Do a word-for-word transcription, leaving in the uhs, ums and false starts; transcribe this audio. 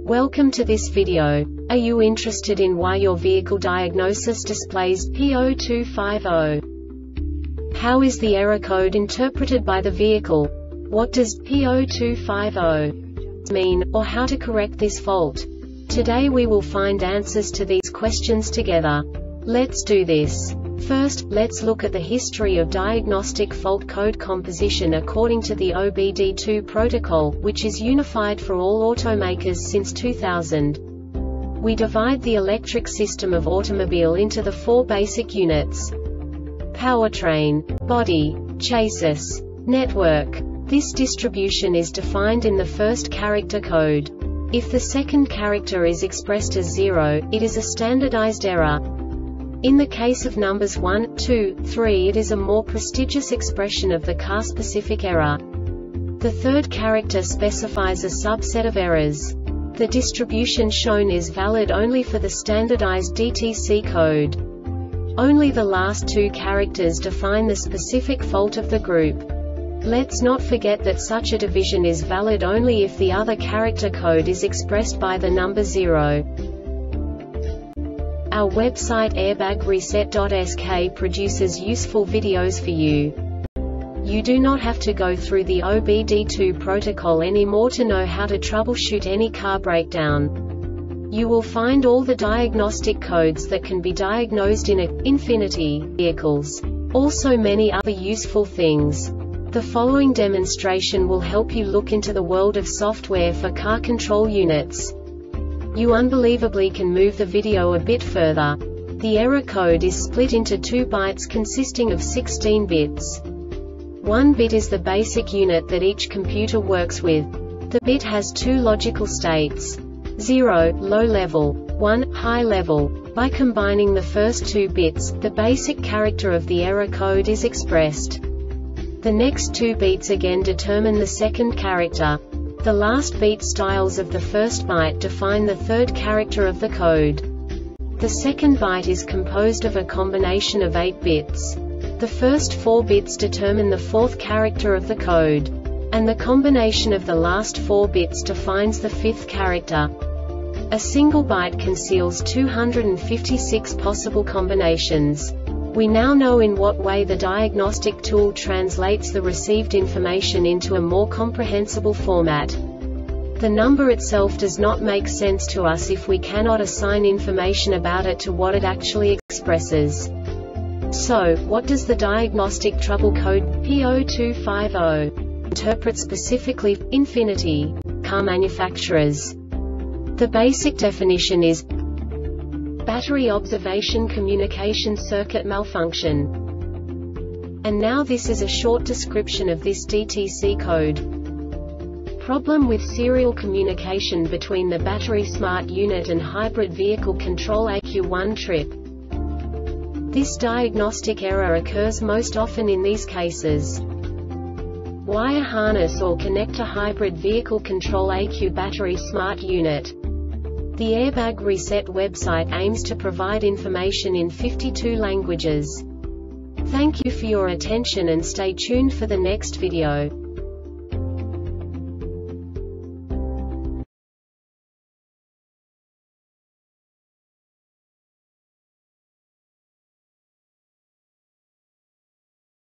Welcome to this video. Are you interested in why your vehicle diagnosis displays P zero two five zero? How is the error code interpreted by the vehicle? What does P zero two five zero mean, or how to correct this fault? Today we will find answers to these questions together. Let's do this. First, let's look at the history of diagnostic fault code composition according to the O B D two protocol, which is unified for all automakers since two thousand. We divide the electric system of automobile into the four basic units: powertrain, body, chassis, network. This distribution is defined in the first character code. If the second character is expressed as zero, it is a standardized error. In the case of numbers one, two, three, it is a more prestigious expression of the car-specific error. The third character specifies a subset of errors. The distribution shown is valid only for the standardized D T C code. Only the last two characters define the specific fault of the group. Let's not forget that such a division is valid only if the other character code is expressed by the number zero. Our website airbag reset dot S K produces useful videos for you. You do not have to go through the O B D two protocol anymore to know how to troubleshoot any car breakdown. You will find all the diagnostic codes that can be diagnosed in a Infiniti vehicles. Also many other useful things. The following demonstration will help you look into the world of software for car control units. You unbelievably can move the video a bit further. The error code is split into two bytes consisting of sixteen bits. One bit is the basic unit that each computer works with. The bit has two logical states: zero, low level, one, high level. By combining the first two bits, the basic character of the error code is expressed. The next two bits again determine the second character. The last beat styles of the first byte define the third character of the code. The second byte is composed of a combination of eight bits. The first four bits determine the fourth character of the code. And the combination of the last four bits defines the fifth character. A single byte conceals two hundred fifty-six possible combinations. We now know in what way the diagnostic tool translates the received information into a more comprehensible format. The number itself does not make sense to us if we cannot assign information about it to what it actually expresses. So, what does the diagnostic trouble code P zero two five zero interpret specifically for Infiniti car manufacturers? The basic definition is battery observation communication circuit malfunction. And now this is a short description of this D T C code. Problem with serial communication between the battery smart unit and hybrid vehicle control A Q one trip. This diagnostic error occurs most often in these cases: wire harness or connector hybrid vehicle control A Q battery smart unit. The Airbag Reset website aims to provide information in fifty-two languages. Thank you for your attention and stay tuned for the next video.